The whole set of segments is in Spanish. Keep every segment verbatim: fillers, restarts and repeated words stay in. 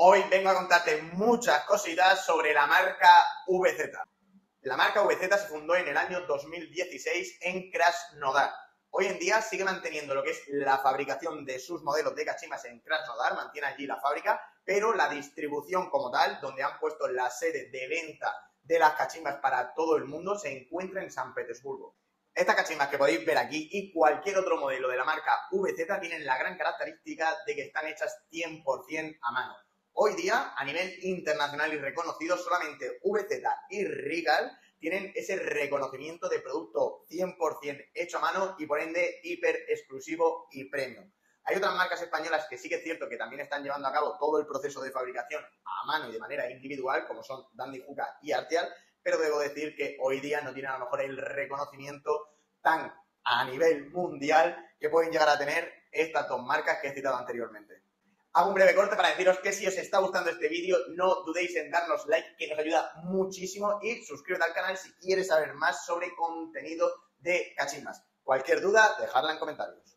Hoy vengo a contarte muchas cositas sobre la marca V Z. La marca V Z se fundó en el año dos mil dieciséis en Krasnodar. Hoy en día sigue manteniendo lo que es la fabricación de sus modelos de cachimbas en Krasnodar, mantiene allí la fábrica, pero la distribución como tal, donde han puesto la sede de venta de las cachimbas para todo el mundo, se encuentra en San Petersburgo. Estas cachimbas que podéis ver aquí y cualquier otro modelo de la marca V Z tienen la gran característica de que están hechas cien por cien a mano. Hoy día, a nivel internacional y reconocido, solamente V Z y Regal tienen ese reconocimiento de producto cien por cien hecho a mano y por ende hiper exclusivo y premium. Hay otras marcas españolas que sí que es cierto que también están llevando a cabo todo el proceso de fabricación a mano y de manera individual, como son Dandy Juca y Artial, pero debo decir que hoy día no tienen a lo mejor el reconocimiento tan a nivel mundial que pueden llegar a tener estas dos marcas que he citado anteriormente. Hago un breve corte para deciros que si os está gustando este vídeo, no dudéis en darnos like, que nos ayuda muchísimo, y suscríbete al canal si quieres saber más sobre contenido de cachimbas. Cualquier duda, dejadla en comentarios.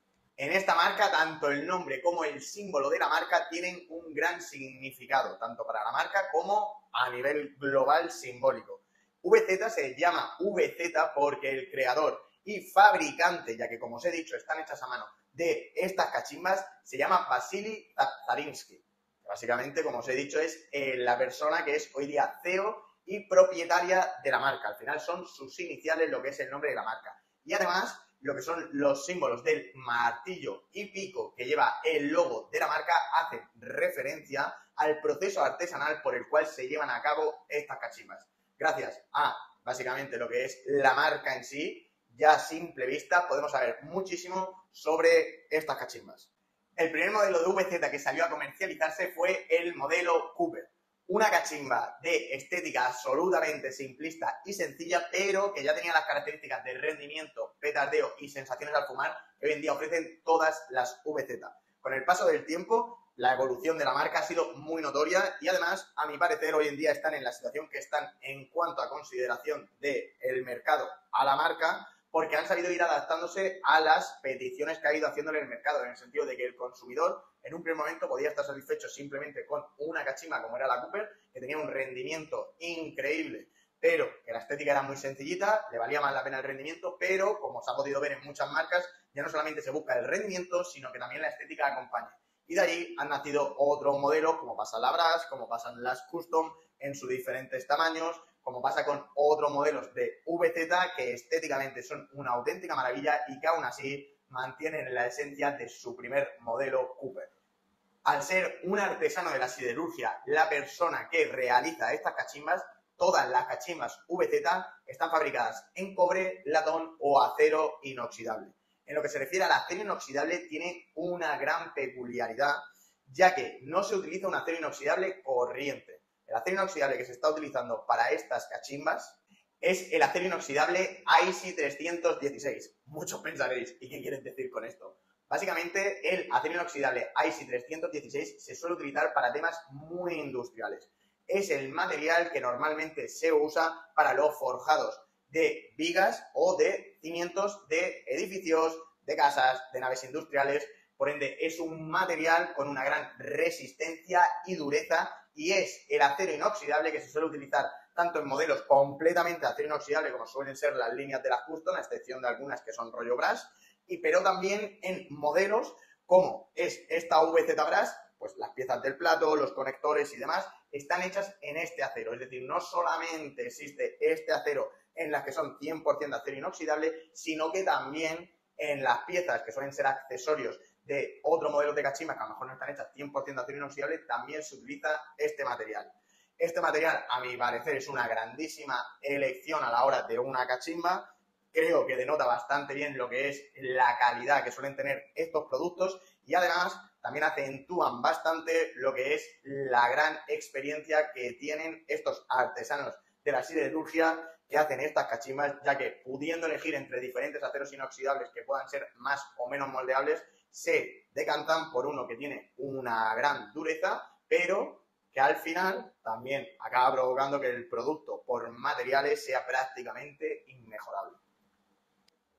En esta marca, tanto el nombre como el símbolo de la marca tienen un gran significado, tanto para la marca como a nivel global simbólico. V Z se llama V Z porque el creador y fabricante, ya que como os he dicho están hechas a mano, de estas cachimbas se llama Vasily Zarinsky. Básicamente, como os he dicho, es eh, la persona que es hoy día C E O y propietaria de la marca. Al final son sus iniciales lo que es el nombre de la marca. Y además, lo que son los símbolos del martillo y pico que lleva el logo de la marca hacen referencia al proceso artesanal por el cual se llevan a cabo estas cachimbas. Gracias a, básicamente, lo que es la marca en sí, ya a simple vista podemos saber muchísimo sobre estas cachimbas. El primer modelo de V Z que salió a comercializarse fue el modelo Cooper. Una cachimba de estética absolutamente simplista y sencilla, pero que ya tenía las características de rendimiento, petardeo y sensaciones al fumar que hoy en día ofrecen todas las V Z. Con el paso del tiempo, la evolución de la marca ha sido muy notoria y además, a mi parecer, hoy en día están en la situación que están en cuanto a consideración del mercado a la marca, porque han sabido ir adaptándose a las peticiones que ha ido haciéndole el mercado, en el sentido de que el consumidor en un primer momento podía estar satisfecho simplemente con una cachimba como era la Cooper, que tenía un rendimiento increíble, pero que la estética era muy sencillita, le valía más la pena el rendimiento, pero como se ha podido ver en muchas marcas, ya no solamente se busca el rendimiento, sino que también la estética acompaña. Y de allí han nacido otros modelos, como pasan las Brass, como pasan las Custom, en sus diferentes tamaños, como pasa con otros modelos de V Z que estéticamente son una auténtica maravilla y que aún así mantienen la esencia de su primer modelo Cooper. Al ser un artesano de la siderurgia la persona que realiza estas cachimbas, todas las cachimbas V Z están fabricadas en cobre, latón o acero inoxidable. En lo que se refiere al acero inoxidable, tiene una gran peculiaridad, ya que no se utiliza un acero inoxidable corriente. El acero inoxidable que se está utilizando para estas cachimbas es el acero inoxidable I C trescientos dieciséis. Muchos pensaréis, ¿y qué quieren decir con esto? Básicamente, el acero inoxidable I C trescientos dieciséis se suele utilizar para temas muy industriales. Es el material que normalmente se usa para los forjados de vigas o de cimientos de edificios, de casas, de naves industriales. Por ende, es un material con una gran resistencia y dureza y es el acero inoxidable que se suele utilizar tanto en modelos completamente de acero inoxidable como suelen ser las líneas de las Custom, a excepción de algunas que son rollo Brass, y pero también en modelos como es esta V Z Brass, pues las piezas del plato, los conectores y demás están hechas en este acero. Es decir, no solamente existe este acero en las que son cien por cien de acero inoxidable, sino que también en las piezas que suelen ser accesorios de otros modelos de cachimbas que a lo mejor no están hechas cien por cien de acero inoxidable, también se utiliza este material. Este material, a mi parecer, es una grandísima elección a la hora de una cachimba. Creo que denota bastante bien lo que es la calidad que suelen tener estos productos y además también acentúan bastante lo que es la gran experiencia que tienen estos artesanos de la siderurgia que hacen estas cachimbas, ya que pudiendo elegir entre diferentes aceros inoxidables que puedan ser más o menos moldeables, se decantan por uno que tiene una gran dureza, pero que al final también acaba provocando que el producto por materiales sea prácticamente inmejorable.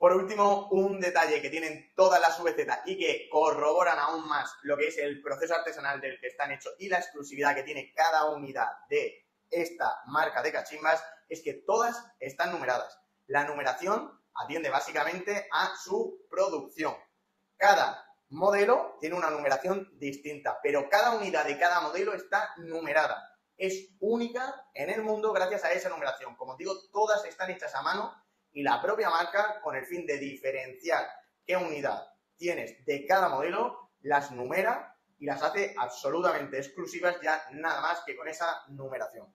Por último, un detalle que tienen todas las V Z y que corroboran aún más lo que es el proceso artesanal del que están hechos y la exclusividad que tiene cada unidad de esta marca de cachimbas es que todas están numeradas. La numeración atiende básicamente a su producción. Cada modelo tiene una numeración distinta, pero cada unidad de cada modelo está numerada. Es única en el mundo gracias a esa numeración. Como os digo, todas están hechas a mano y la propia marca, con el fin de diferenciar qué unidad tienes de cada modelo, las numera y las hace absolutamente exclusivas ya nada más que con esa numeración.